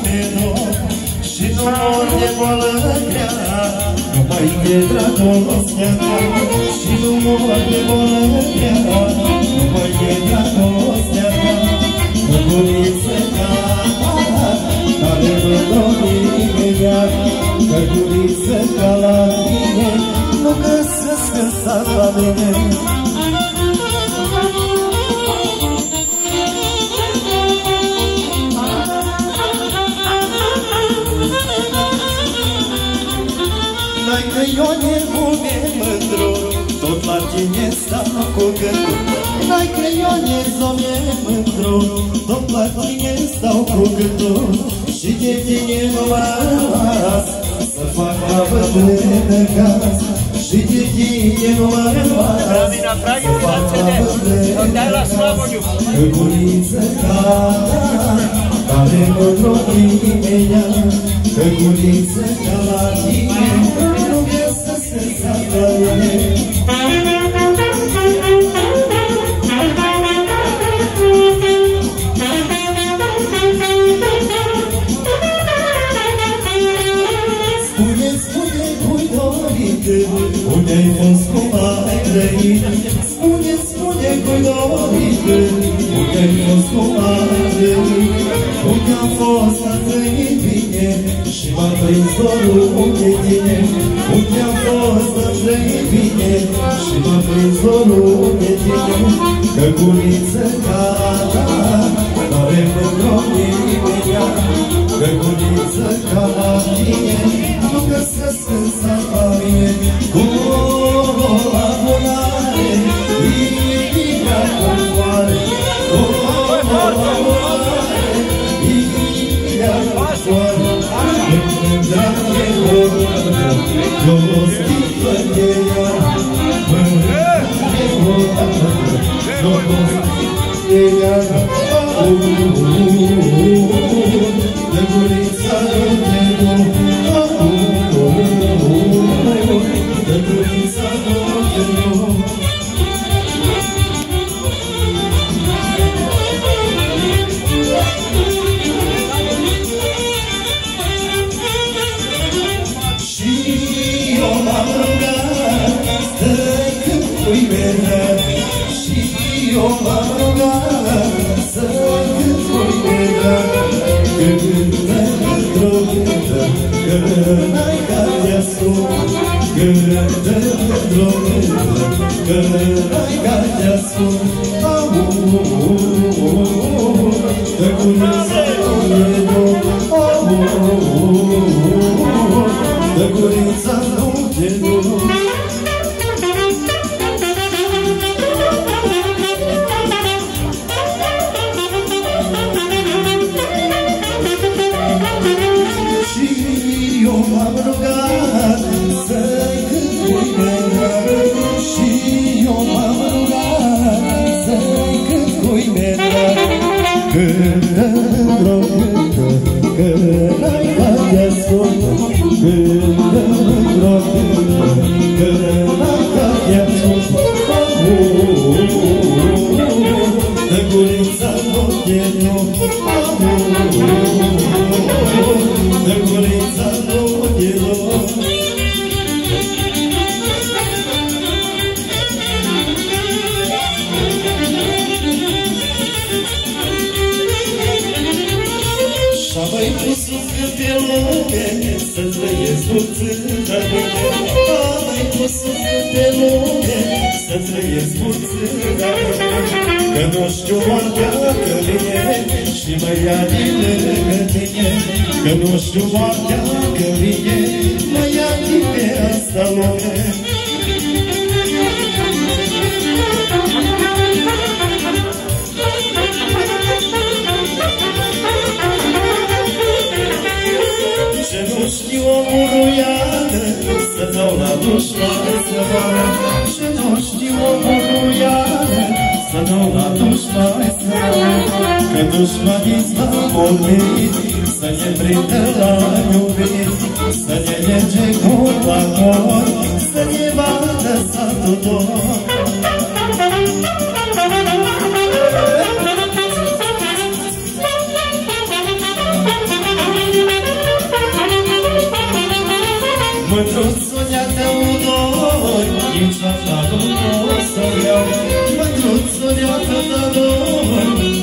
nimeni și nu mor de boală grea, numai de dragostea ta. Și nu mor de boală grea, numai de dragostea ta. Căguriță ca care mă dori imediat, căguriță ca la tine nu găsesc în sat la mine. N-ai că eu nebume mândru, tot la tine stau cu gândul. N-ai că eu nebume mândru, tot la tine stau cu gândul. Și de tine mă las să fac avădă de gaz. Și de tine mă las să fac avădă de gaz. Căguriță ca care mă dori imediat, căguriță ca la tine nu găsesc în sat la mine. Unde-ai fost, cum ai trăit? Spune, spune cu-i dorit. Unde-ai fost, cum ai trăit? Unde-am fost, am trăit bine și m-a prins dorul de tine. Unde-am fost, am trăit bine și m-a prins dorul de tine. Căguriță ca ta, care mă drogi imediat. Căguriță ca la tine nu găsesc în sat la mine. Cu la bunare, inimea cu-nfoare. Cu la bunare, inimea cu-nfoare. Când draghe odată, eu o sticlă de ea. Mândre odată, eu o sticlă de ea. Căgurița nu te dau. Căgurița nu te dau. Și eu m-am rugat să-i cânt cu-i mea. Și eu m-am rugat să-i cânt cu-i mea. Cântă într-o cântă, că n-ai ca de ascult. Cântă într-o cântă, că n-ai ca de ascult. Căgurița nu te dau. Căgurița nu te dau. M-am rugat să-i cânt cu-i mea. Și eu m-am rugat să-i cânt cu-i mea. Cântă într-o cântă, că n-ai ca de ascult. Cântă într-o cântă, că n-ai ca de ascult. Căgurița nu te dau. Căgurița nu te dau. Și-a mai pus câte lume să trăiesc puțin de lume. A mai pus câte lume să trăiesc puțin de lume. Că nu știu moartea că vine și mă ia din lângă tine. Că nu știu moartea că vine, mă ia din pe asta lume. Ce nu știu o muruială să dau la dușman să moară. Ce nu știu o muruială să dau la dușman să moară. Că dușmanii s-au vorbit să ne prindă la iubit, să ne lege cu pacor, să ne vadă satul tot.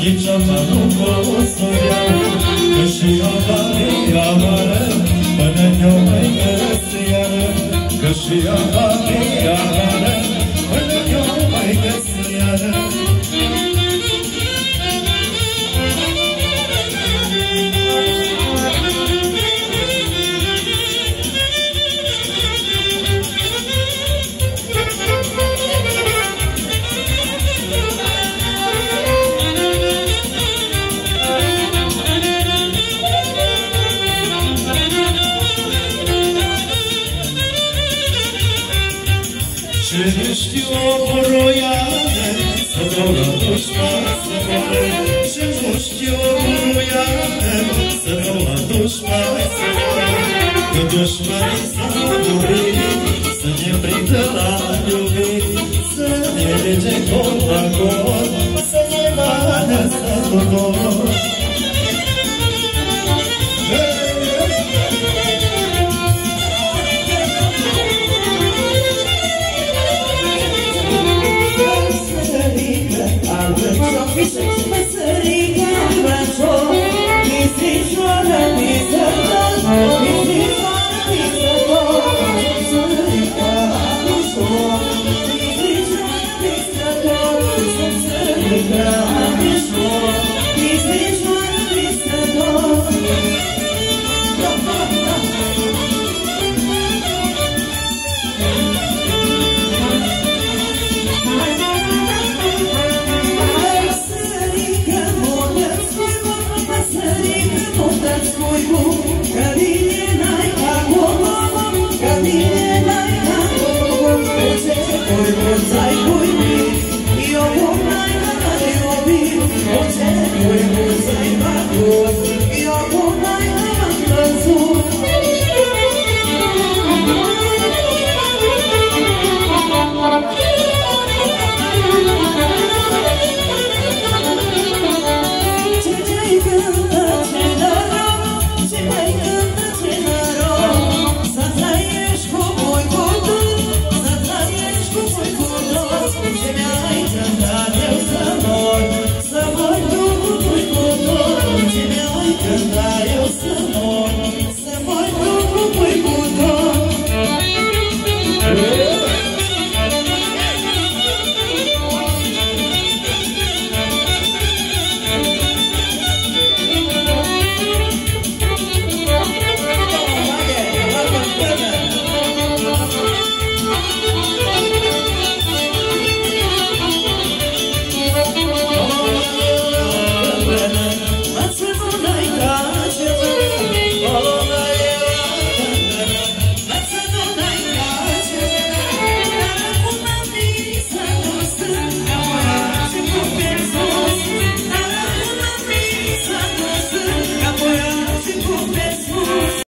nici apa nu pot să iau, că și apa e amară, până ne-o mai găsi iară, că și apa e amară, până ne-o mai găsi iară. Ce știu o buruiană, să dau la dușman să moară. Ce nu știu o buruiană, să dau la dușman să moară. Că dușmanii s-au murit, să ne prindă la iubit, să ne lege col la col, să ne vadă să tudor.